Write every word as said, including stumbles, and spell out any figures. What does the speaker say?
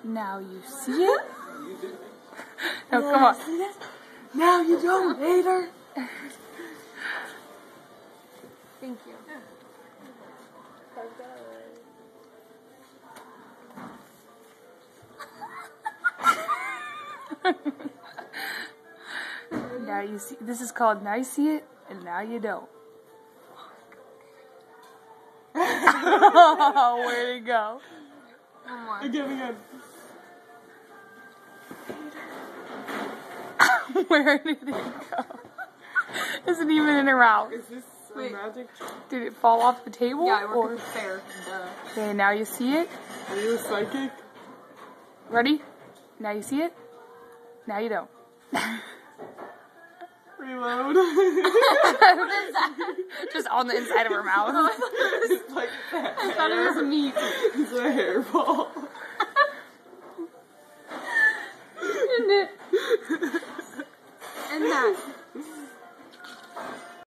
Now you see it? No, come on. See it? Now you don't, hater. Thank you. Now you see. This is called now you see it, and now you don't. Where'd it go? One more. Again, again. Where did it go? Isn't even in her mouth. Is this a Wait. magic? Did it fall off the table? Yeah, I work or? at the fair. Duh. Okay, now you see it. Are you a psychic? Ready? Now you see it. Now you don't. Reload. Just on the inside of her mouth. It's like that. I thought it was meat. It's a hairball. Isn't it? And that.